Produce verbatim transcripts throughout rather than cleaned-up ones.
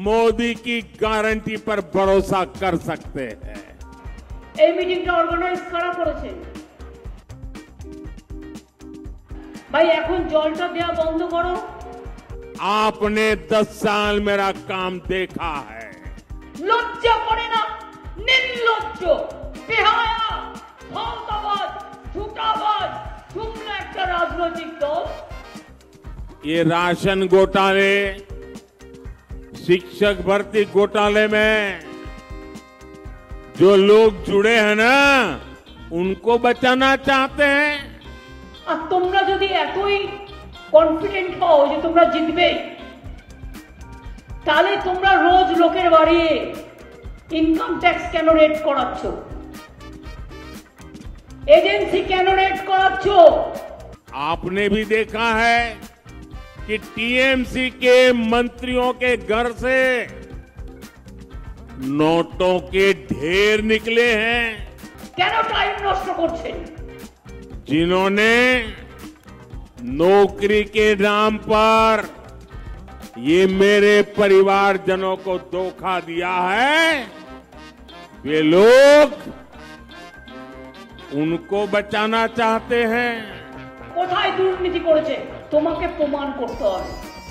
मोदी की गारंटी पर भरोसा कर सकते हैं। এই মিটিংটা অর্গানাইজ করা করেছে ভাই, এখন জলটা দেয়া বন্ধ করো। आपने दस साल मेरा काम देखा है। লজ্জা করে না? নির্লজ্জ, বেহায়া, ফালতাবাজ, ঝুটাবাজ, তোমরা একটা রাজনৈতিক দল। ये राशन घोटाले, शिक्षक भर्ती घोटाले में जो लोग जुड़े हैं ना, उनको बचाना चाहते हैं। আর তোমরা যদি এতই কনফিডেন্ট হও যে তোমরা জিতবে, তাহলে তোমরা রোজ লোকের বাড়ি ইনকাম ট্যাক্স কেন রেট করাচ্ছ? एजेंसी কেন রেট করাচ্ছ? आपने भी देखा है कि टीएमसी के मंत्रियों के घर से नोटों के ढेर निकले हैं। কেন টাইম নষ্ট করছেন? जिन्होंने नौकरी के नाम पर ये मेरे परिवारजनों को धोखा दिया है, वे लोग उनको बचाना चाहते हैं। কোথায় দুর্নীতি করেছে তোমাকে প্রমাণ করতে হবে,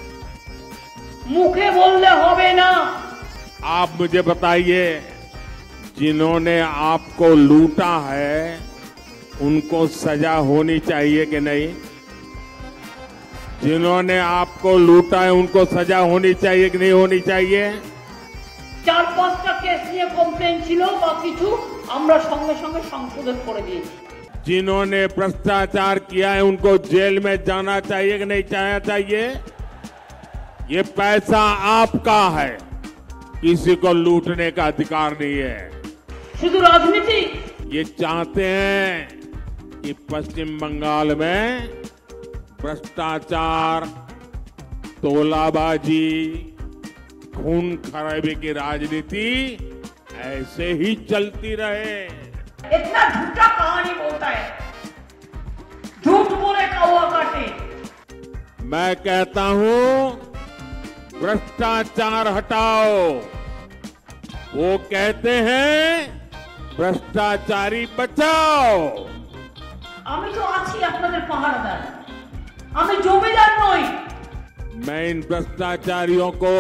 মুখে বললে হবে না। आप मुझे बताइए, जिन्होंने आपको लूटा है उनको सजा होनी चाहिए कि नहीं? जिन्होंने आपको लूटा है उनको सजा होनी चाहिए कि नहीं होनी चाहिए? চার পাঁচটা কেস নিয়ে কমপ্লেন ছিল বা কিছু, আমরা সঙ্গে সঙ্গে সংশোধন করে দিয়েছি। जिन्होंने भ्रष्टाचार किया है उनको जेल में जाना चाहिए कि नहीं जाना चाहिए? ये पैसा आपका है, किसी को लूटने का अधिकार नहीं है। শুধু রাজনীতি? ये चाहते हैं कि पश्चिम बंगाल में भ्रष्टाचार, तोलाबाजी, खून खराबे की राजनीति ऐसे ही चलती रहे। इतना झूठा कहानी बोलता है, झूठ बोले कौवा काटे। मैं कहता हूं भ्रष्टाचार हटाओ, वो कहते हैं भ्रष्टाचारी बचाओ। আমি তো আছি আপনাদের পাহারাদার, আমি জমিদার নই। मैं इन भ्रष्टाचारियों को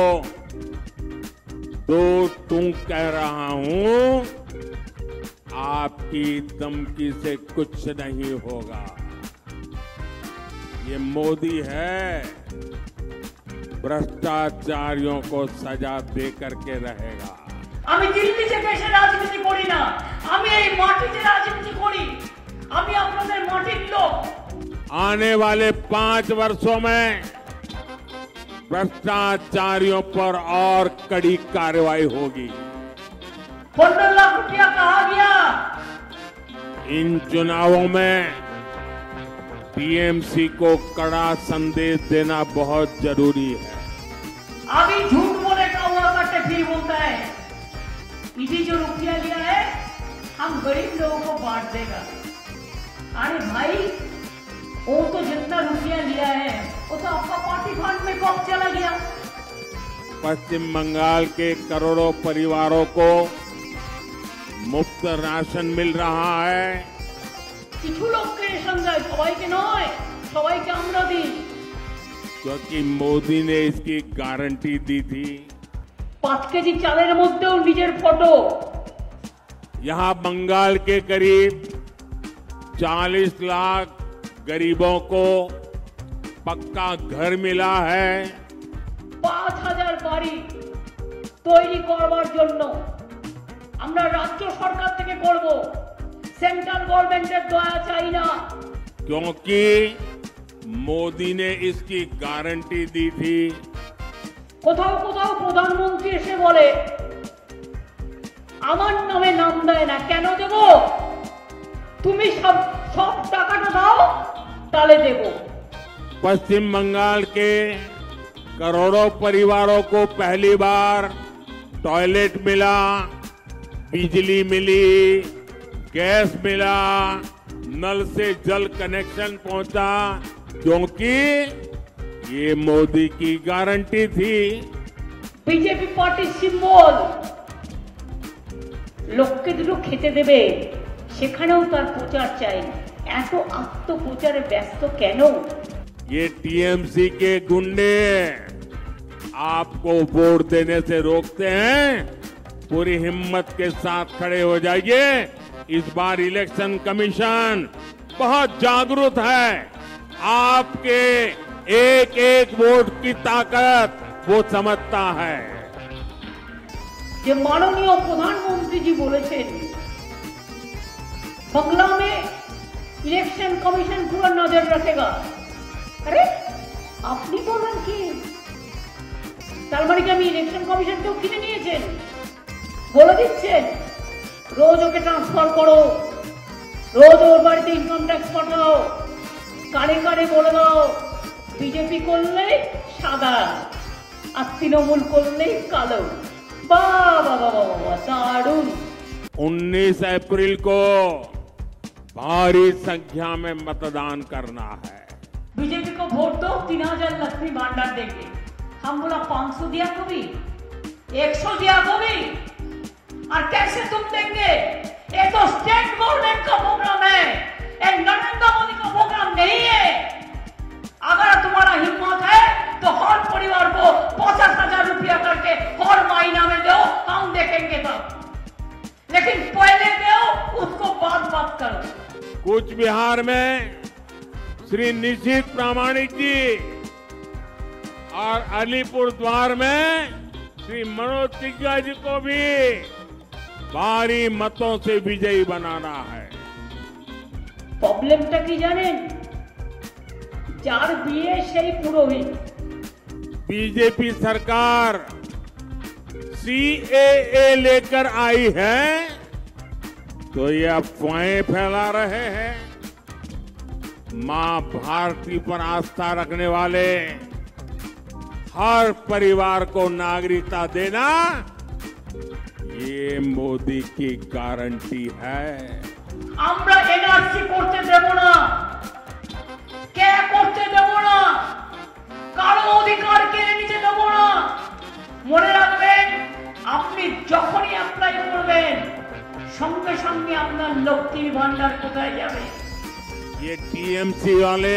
दो तुम कह रहा हूं, आपकी धमकी से कुछ नहीं होगा। ये मोदी है, भ्रष्टाचारियों को सजा दे करके रहेगा। আমি দিল্লিতে দেশে রাজনীতি করি না, আমি এই মাটিতে রাজনীতি করি, আমি আপনাদের মাটির লোক। आने वाले पांच वर्षों में भ्रष्टाचारियों पर और कड़ी कार्रवाई होगी। पंद्रह लाख रुपया कहा गया। इन चुनावों में टीएमसी को कड़ा संदेश देना बहुत जरूरी है। अभी झूठ बोले कौवा काटे फिर बोलता है ईडी जो रुपया लिया है हम गरीब लोगों को बांट देगा। अरे भाई, वो तो जितना रुपया लिया है वो तो आपका पार्टी फंड में कब चला गया? पश्चिम बंगाल के करोड़ों परिवारों को मुफ्त राशन मिल रहा है। কিছু লোককে রেশন দেয়, সবাইকে নয়, সবাইকে আমরা দিই। क्योंकि मोदी ने इसकी गारंटी दी थी। पांच केजी चालेर मध्य निजेर फोटो। यहाँ बंगाल के करीब चालीस लाख गरीबों को पक्का घर मिला है। पांच हजार बाड़ी तैरी करवार जन्नो আমরা রাজ্য সরকার থেকে করব, সেন্ট্রাল গভর্নমেন্টের দয়া চাই না। क्योंकि मोदी ने इसकी गारंटी दी थी। কোথাও কোথাও প্রধানমন্ত্রী এসে বলে আমার নামে নাম দেয় না, কেন দেব? তুমি সব সব টাকাটা দাও তাহলে দেব। पश्चिम बंगाल के करोड़ों परिवारों को पहली बार टॉयलेट मिला, बिजली मिली, गैस मिला, नल से जल कनेक्शन पहुंचा, क्योंकि ये मोदी की गारंटी थी। বিজেপি পার্টির সিম্বল লোককে দুটো খেতে দেবে, সেখানেও তার প্রচার চাই। এত আত্মপ্রচারে ব্যস্ত কেন? ये टीएमसी के गुंडे आपको वोट देने से रोकते हैं। पूरी हिम्मत के साथ खड़े हो जाइए। इस बार इलेक्शन कमीशन बहुत जागरूक है। आपके एक एक वोट की ताकत वो समझता है। যে মাননীয় প্রধানমন্ত্রীজি বলেছেন বাংলা में ইলেকশন কমিশন পুরো নজর रखेगा। আরে আপনি বলেন কি তার মানে কি আমি ইলেকশন কমিশনকেও কিনে নিয়েছেন? বলে দিচ্ছেন রোজ ওকে ট্রান্সফার করো, রোজ ওর বাড়িতে ইনকাম ট্যাক্স পাঠাও, কানে কানে বলে দাও বিজেপি করলে সাদা আর তৃণমূল করলে কালো। वाह वाह वाह वाह दारुण। उन्नीस अप्रैल को भारी संख्या में मतदान करना है। बीजेपी को वोट दो, तीन हजार लक्ष्मी भंडार देंगे। हम बोला पांच सौ दिया कभी, एक सौ दिया कभी, और कैसे तुम देंगे? ये तो स्टेट गवर्नमेंट का प्रोग्राम है, ये नरेंद्र मोदी का प्रोग्राम नहीं है। अगर तुम्हारा हिम्मत है तो हर परिवार को पचास हजार रुपया करके हर महीना में दो, हम देखेंगे तब। लेकिन पहले दो, उसको बात बात करो। कूच बिहार में श्री निशित प्रामाणिक जी और अलीपुर द्वार में श्री मनोज तिग्गा जी को भी भारी मतों से विजयी बनाना है। प्रॉब्लमটা কি জানেন? যার বিয়ে সেই পুরোহিত। बीजेपी सरकार सीएए लेकर आई है तो ये अफवाहें फैला रहे हैं। मां भारती पर आस्था रखने वाले हर परिवार को नागरिकता देना ये मोदी की गारंटी है। আমরা এনআরসি করতে দেব না, কে করতে দেব না, কারো অধিকার কেড়ে নিতে দেব না। মনে রাখবেন আপনি যখনই অ্যাপ্লাই করবেন সঙ্গে সঙ্গে আপনার লক্ষ্মীর ভান্ডার কোথায় যাবে? ये टीएमसी वाले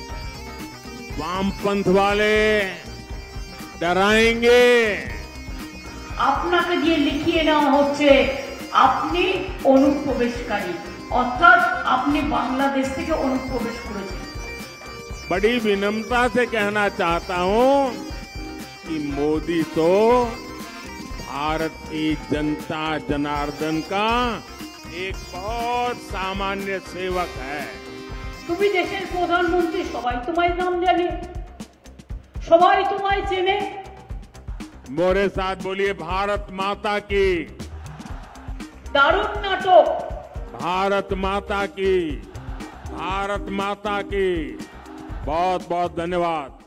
वामपंथ वाले डराएंगे। আপনাকে দিয়ে লিখিয়ে নেওয়া হচ্ছে আপনি অনুপ্রবেশকারী, অর্থাৎ আপনি বাংলাদেশ থেকে অনুপ্রবেশ করেছেন। बड़ी विनम्रता से कहना चाहता हूं कि मोदी तो भारत की जनता जनार्दन का एक बहुत सामान्य सेवक है। তুমি দেশের প্রধানমন্ত্রী, সবাই তোমার নাম জানে, সবাই তোমায় চেনে। मोरे साथ बोलिए भारत माता की। দারুণ নাটক। भारत माता की, भारत माता की। बहुत बहुत धन्यवाद।